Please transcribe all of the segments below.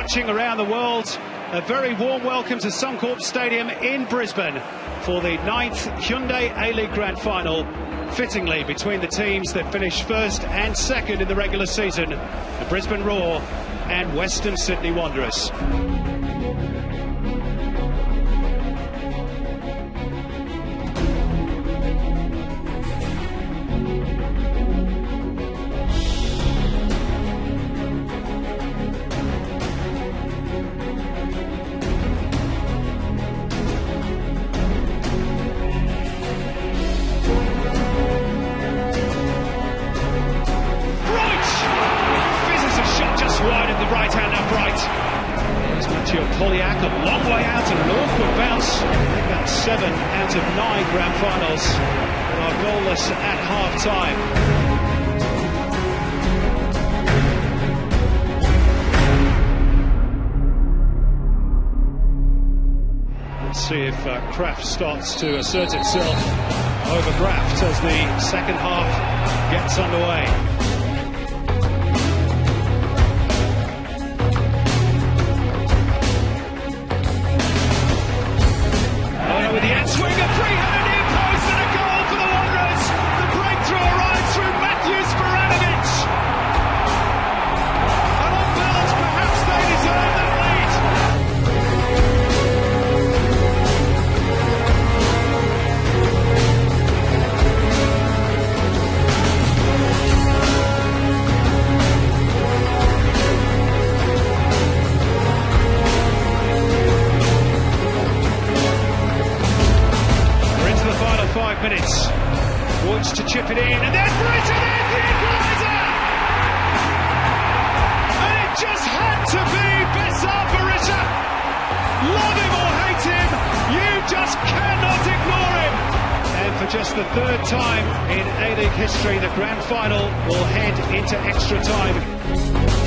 watching around the world, a very warm welcome to Suncorp Stadium in Brisbane for the 9th Hyundai A-League Grand Final, fittingly between the teams that finished first and second in the regular season, the Brisbane Roar and Western Sydney Wanderers. Wide at the right-hand upright. There's Mathieu Poliak, a long way out and an awkward bounce. I think that's 7 out of 9 grand finals that are goalless at half-time. Let's see if Kraft starts to assert itself over Kraft as the second half gets underway. With the end swing, a three-handed near post and a goal for the Wanderers. The breakthrough arrives through Matthews Sporanovic. And on balance, perhaps they deserve that lead. Final 5 minutes. Woods to chip it in, and then Britton in the equaliser! And it just had to be Besar Berisha. Love him or hate him, you just cannot ignore him. And for just the third time in A-League history, the grand final will head into extra time.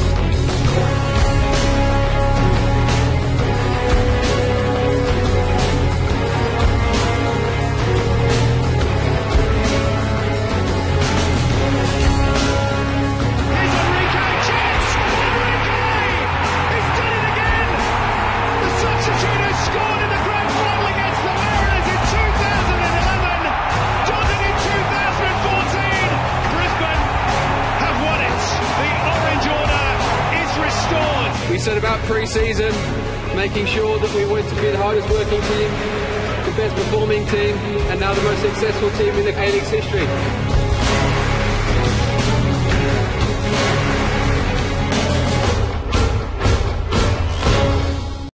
We set about pre-season, making sure that we wanted to be the hardest working team, the best performing team, and now the most successful team in the A-League's history.